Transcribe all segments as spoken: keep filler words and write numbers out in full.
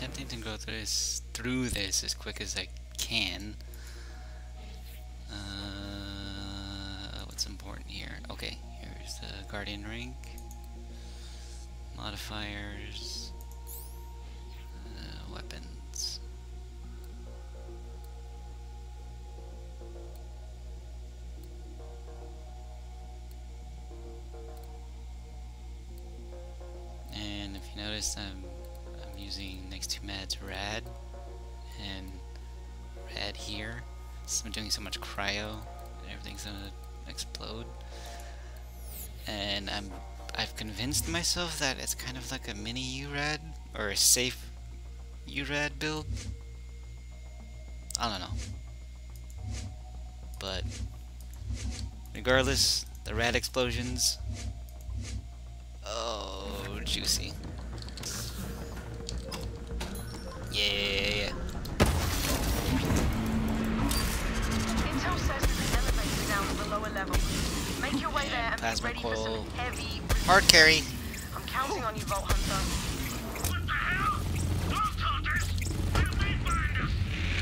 attempting to go through this, through this as quick as I can. Uh, what's important here? Okay, here's the Guardian rank. Modifiers. Uh, weapons. And if you notice, I'm, I'm using next to Mad's Rad and Rad here. So I'm doing so much cryo and everything's gonna explode. And I'm I've convinced myself that it's kind of like a mini U RAD or a safe U RAD build. I don't know. But regardless, the rad explosions. Oh, juicy. Yeah. Intel says there's an elevator down to the lower level. Make your way And there and plasma be ready for coil. some heavy. Hard carry. I'm counting on you, Vault Hunter. What the hell? Vault Hunters? Will they find us?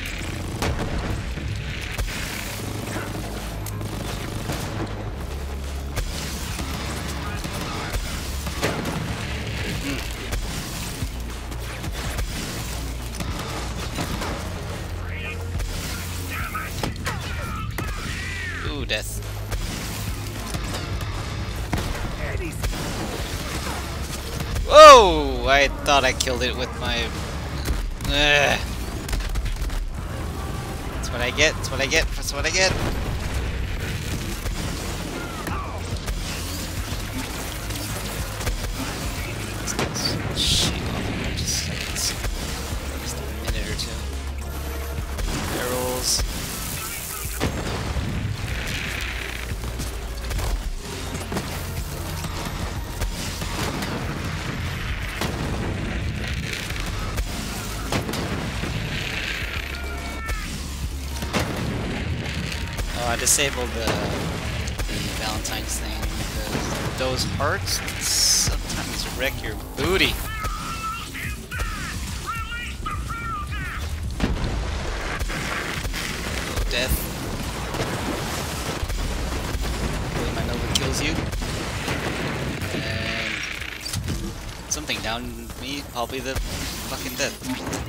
Ooh, death. Whoa! I thought I killed it with my... Ugh. That's what I get, that's what I get, that's what I get. Let's get this shit off here, just, just, just a minute or two. Barrels. Oh, I disabled the, the Valentine's thing because those hearts sometimes wreck your booty. Oh, death. Hopefully my Nova kills you. And something down me, probably the fucking death.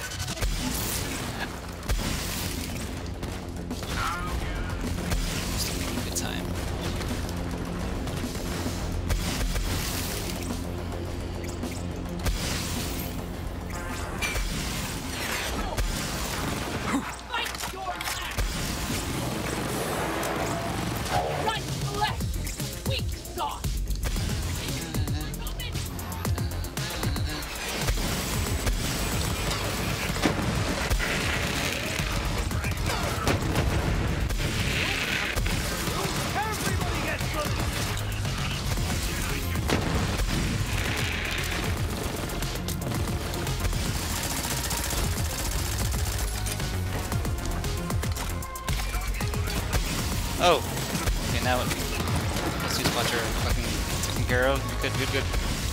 Oh! Okay, now let's use Watcher fucking taken care of. Good, good, good.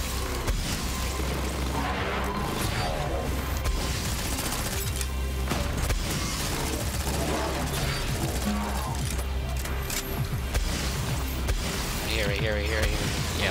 Right here, right here, right here, right here. Yeah.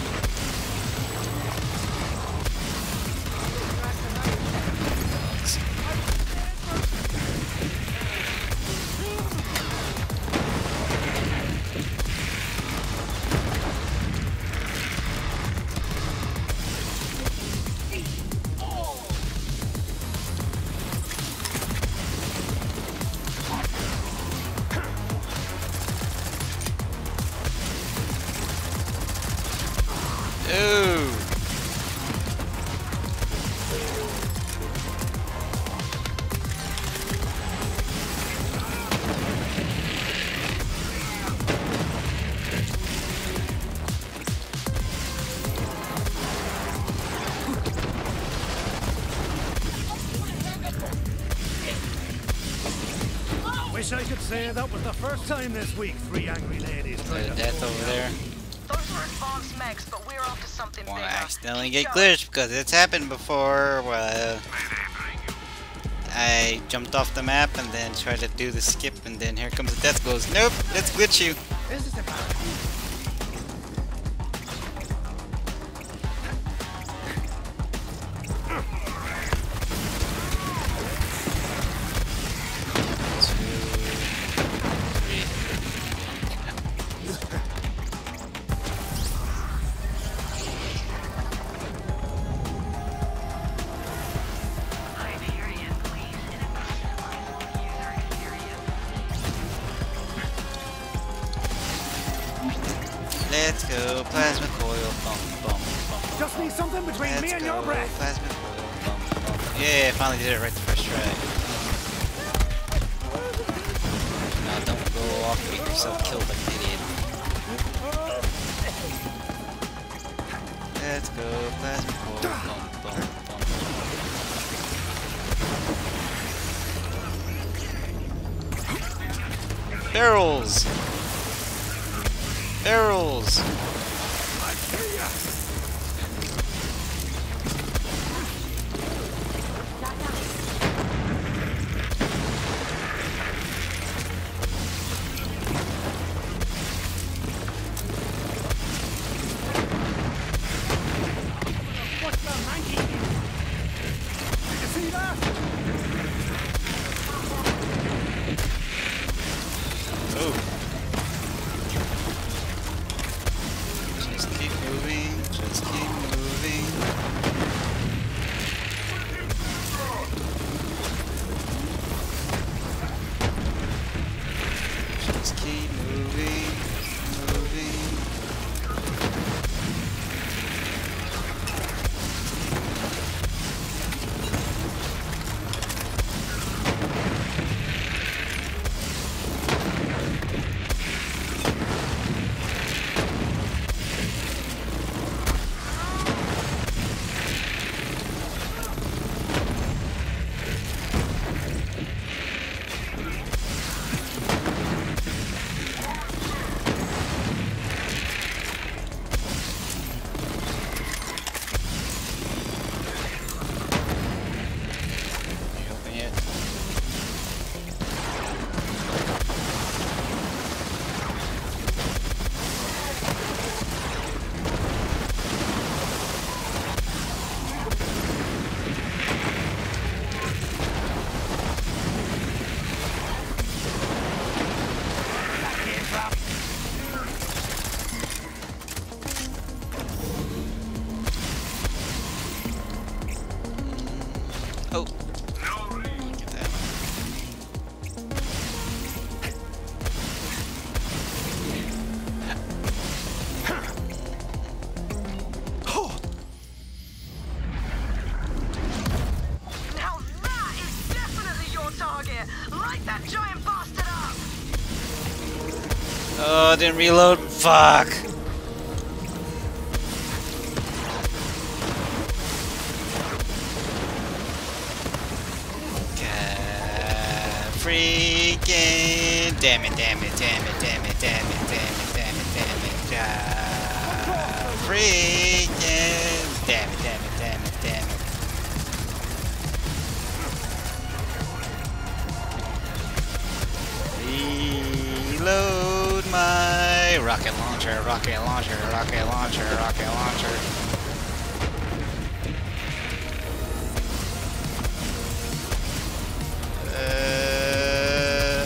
Ooh. Wish I could say that was the first time this week three angry ladies tried There's to a death pull over me there. out. Those were advanced mechs, but we're after something Wanna bigger. accidentally Keep get going. glitched because it's happened before. Well, Mayday I jumped off the map and then tried to do the skip, and then here comes the death goes, nope, let's glitch you. This is about Let's go, plasma coil, bum, bum, bum. just need something between Let's me and go, your breath. plasma coil, bum, bum. Yeah, I finally did it right the first try. Now don't go off and get yourself killed like an idiot. Let's go, plasma coil, bum, bum, bum. Barrels! Barrels! What's the monkey? Did you see that? Oh. Just keep moving, just keep moving. Just keep moving, moving. You open yet? Oh. Get that. Now that is definitely your target. Light that giant bastard up. Oh, didn't reload. Fuck. God, freaking damn it, damn it, damn it, damn it, damn it, damn it, damn it, damn it, God, freaking damn it, damn it, damn it, damn it. Reload my rocket launcher, rocket launcher, rocket launcher, rocket launcher. Uh,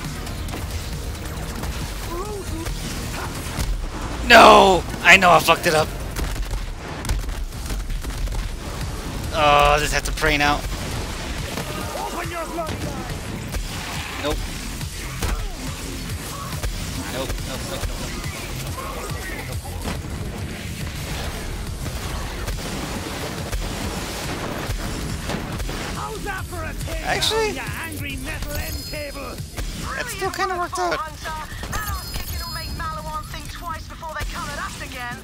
no! I know I fucked it up. Oh, I just have to pray now. Open your bloody eyes. Nope. Nope, nope, nope, nope, nope. How's that for a takedown, Actually- you angry metal end cable? That still kind of worked out. Hunter. That ass kicking will make Maliwan think twice before they come at us again.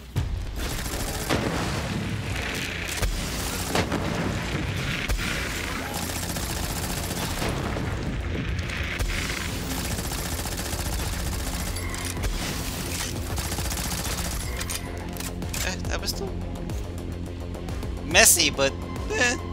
Eh, that was still messy, but eh.